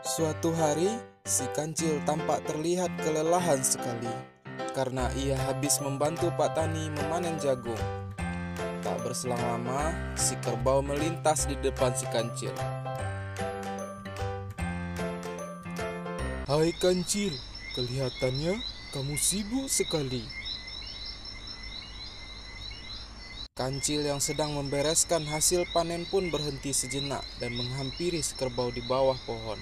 Suatu hari, si kancil tampak terlihat kelelahan sekali karena ia habis membantu Pak Tani memanen jagung. Tak berselang lama, si kerbau melintas di depan si kancil. "Hai kancil, kelihatannya kamu sibuk sekali." Kancil yang sedang membereskan hasil panen pun berhenti sejenak dan menghampiri si kerbau di bawah pohon.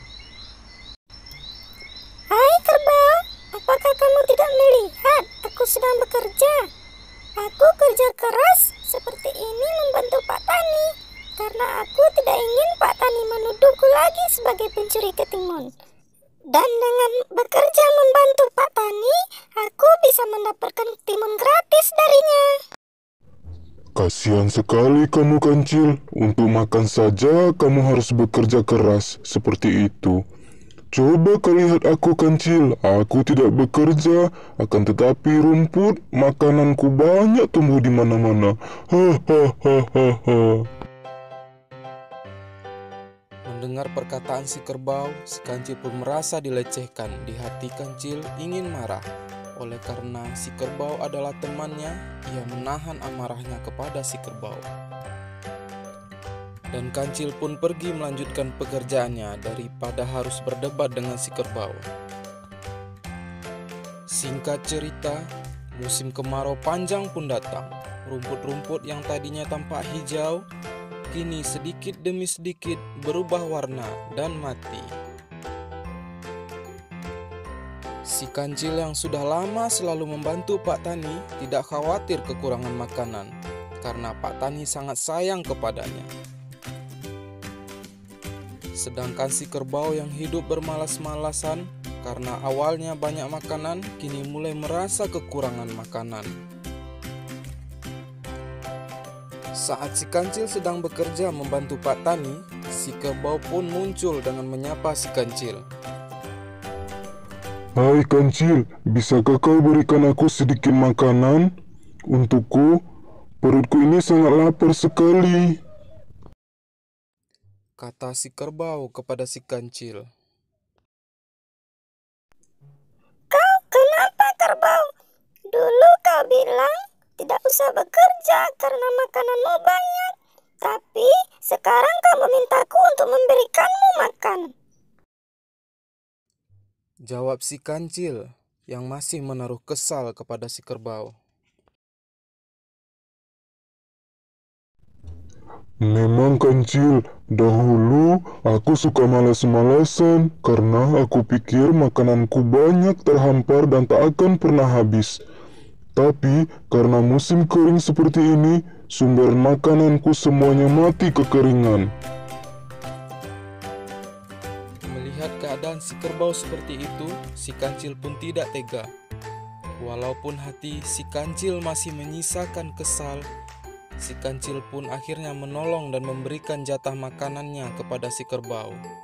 "Hai kerbau, apakah kamu tidak melihat aku sedang bekerja? Aku kerja keras seperti ini membantu Pak Tani, karena aku tidak ingin Pak Tani menuduhku lagi sebagai pencuri ketimun. Dan dengan bekerja membantu Pak Tani, aku bisa mendapatkan timun gratis darinya." Kasihan sekali kamu kancil, untuk makan saja kamu harus bekerja keras seperti itu. Coba kau lihat aku kancil, aku tidak bekerja, akan tetapi rumput makananku banyak tumbuh di mana-mana. Hahaha. Mendengar perkataan si kerbau, si kancil pun merasa dilecehkan. Di hati kancil ingin marah. Oleh karena si kerbau adalah temannya, ia menahan amarahnya kepada si kerbau. Dan kancil pun pergi melanjutkan pekerjaannya daripada harus berdebat dengan si kerbau. Singkat cerita, musim kemarau panjang pun datang. Rumput-rumput yang tadinya tampak hijau, kini sedikit demi sedikit berubah warna dan mati. Si kancil yang sudah lama selalu membantu Pak Tani tidak khawatir kekurangan makanan, karena Pak Tani sangat sayang kepadanya. Sedangkan si kerbau yang hidup bermalas-malasan karena awalnya banyak makanan, kini mulai merasa kekurangan makanan. Saat si kancil sedang bekerja membantu Pak Tani, si kerbau pun muncul dengan menyapa si kancil. Hai kancil, bisakah kau berikan aku sedikit makanan untukku? Perutku ini sangat lapar sekali. Kata si kerbau kepada si kancil. "Kau kenapa kerbau? Dulu kau bilang tidak usah bekerja karena makananmu banyak. Tapi sekarang kau memintaku untuk memberikanmu makan." Jawab si kancil yang masih menaruh kesal kepada si kerbau. Memang kancil, dahulu aku suka malas-malasan karena aku pikir makananku banyak terhampar dan tak akan pernah habis. Tapi karena musim kering seperti ini, sumber makananku semuanya mati kekeringan. Melihat keadaan si kerbau seperti itu, si kancil pun tidak tega. Walaupun hati si kancil masih menyisakan kesal, si kancil pun akhirnya menolong dan memberikan jatah makanannya kepada si kerbau.